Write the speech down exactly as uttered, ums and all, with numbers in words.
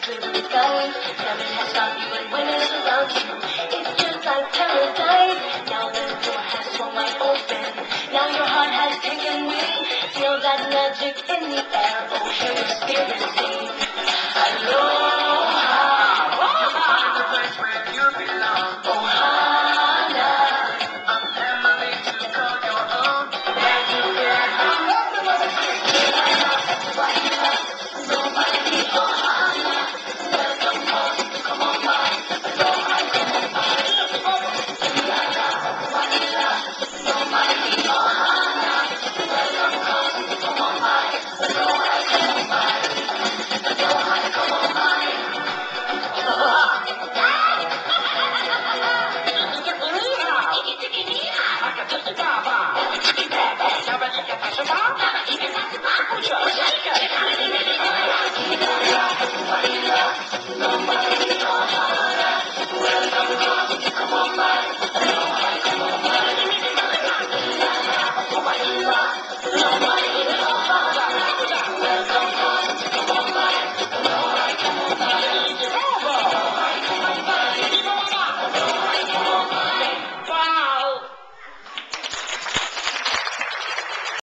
glittering skies. Heaven has found you and women surround you. It's just like paradise. Now the door has swung wide open. Now your heart has taken wing. Feel that magic in the air. Oh, hear the spirit sing. Aloha. Find the place where you belong. Ohana. A family to call your own. Where you belong. Nobody Ohana. Welcome home. Come on by. Aloha, come on by. Nobody Ohana. Welcome home. Come on by. Aloha, come on by. Aloha, come on by. Nobody